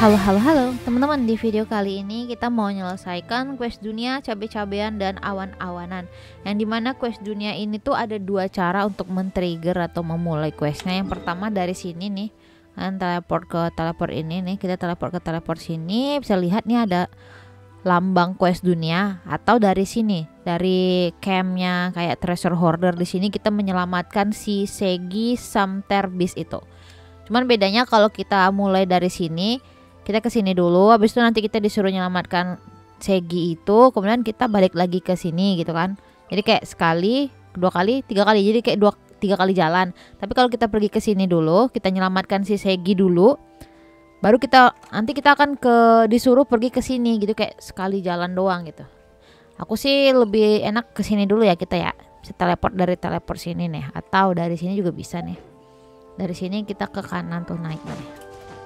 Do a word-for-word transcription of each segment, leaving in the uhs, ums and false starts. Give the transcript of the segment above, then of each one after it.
Halo halo halo teman-teman, di video kali ini kita mau menyelesaikan quest dunia cabe-cabean dan awan-awanan, yang dimana quest dunia ini tuh ada dua cara untuk men-trigger atau memulai questnya. Yang pertama dari sini nih, kan teleport ke teleport ini nih, kita teleport ke teleport sini, bisa lihat nih ada lambang quest dunia. Atau dari sini, dari campnya kayak treasure hoarder, di sini kita menyelamatkan si Segi Samter Beast itu. Cuman bedanya kalau kita mulai dari sini, kita ke sini dulu, habis itu nanti kita disuruh menyelamatkan Segi itu, kemudian kita balik lagi ke sini gitu kan. Jadi kayak sekali, dua kali, tiga kali, jadi kayak dua tiga kali jalan. Tapi kalau kita pergi ke sini dulu, kita menyelamatkan si Segi dulu, baru kita nanti kita akan ke disuruh pergi ke sini gitu, kayak sekali jalan doang gitu. Aku sih lebih enak ke sini dulu ya kita ya. Bisa teleport dari teleport sini nih, atau dari sini juga bisa nih. Dari sini kita ke kanan tuh naik nih.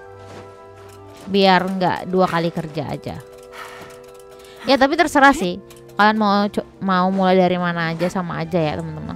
Biar nggak dua kali kerja aja. Ya tapi terserah sih. Kalian mau mau mulai dari mana aja sama aja ya teman-teman.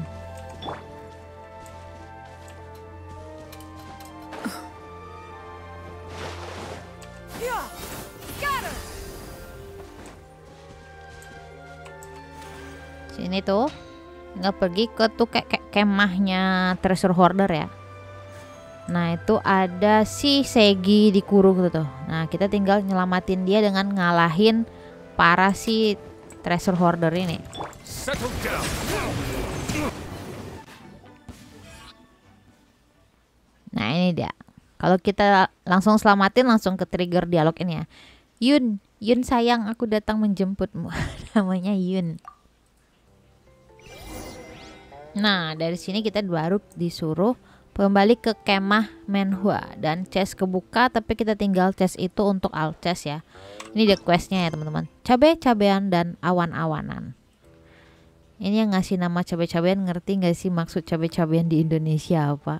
Sini tuh nggak pergi ke tuh kayak, kayak kemahnya treasure hoarder ya. Nah itu ada si Segi dikurung gitu tuh. Nah kita tinggal nyelamatin dia dengan ngalahin para si treasure hoarder ini. Nah ini dia. Kalau kita langsung selamatin, langsung ke trigger dialog ini ya. Yun, Yun sayang, aku datang menjemputmu. Namanya Yun. Nah dari sini kita baru disuruh kembali ke kemah Menhua, dan chest kebuka, tapi kita tinggal chest itu untuk alt chest ya. Ini dia questnya ya teman-teman, cabe-cabean dan awan-awanan. Ini yang ngasih nama cabe-cabean, ngerti nggak sih maksud cabe-cabean di Indonesia apa?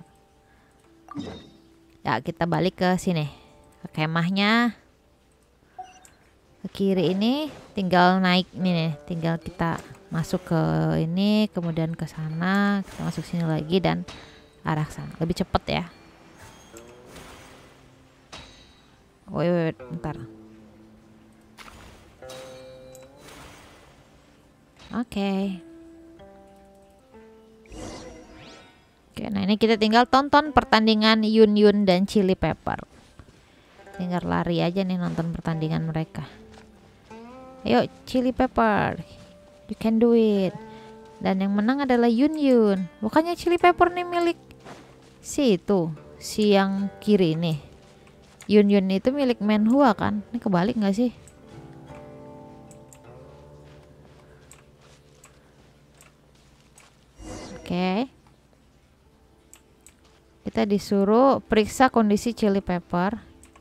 Ya kita balik ke sini, ke kemahnya, ke kiri ini, tinggal naik ini nih, tinggal kita masuk ke ini, kemudian ke sana, kita masuk sini lagi dan arah sana, lebih cepet ya. Wait, wait, bentar. Oke. Okay. Oke, nah ini kita tinggal tonton pertandingan Yun Yun dan Chili Pepper. Tinggal lari aja nih nonton pertandingan mereka. Ayo Chili Pepper, you can do it. Dan yang menang adalah Yun Yun. Bukannya Chili Pepper nih milik si itu, si yang kiri ini. Yun Yun itu milik Menhua kan? Ini kebalik nggak sih? Oke. Okay. Kita disuruh periksa kondisi Chili Pepper.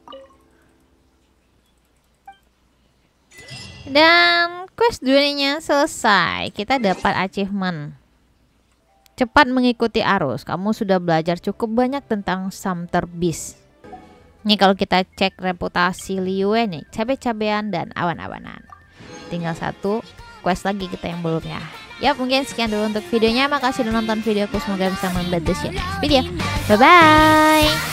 Dan quest dunianya selesai. Kita dapat achievement. Cepat mengikuti arus. Kamu sudah belajar cukup banyak tentang Samter Beast. Nih kalau kita cek reputasi Liyue nih, cabe-cabean dan awan-awanan. Tinggal satu quest lagi kita yang belumnya. Ya mungkin sekian dulu untuk videonya. Makasih udah nonton videoku. Semoga bisa membantu share video. Bye bye.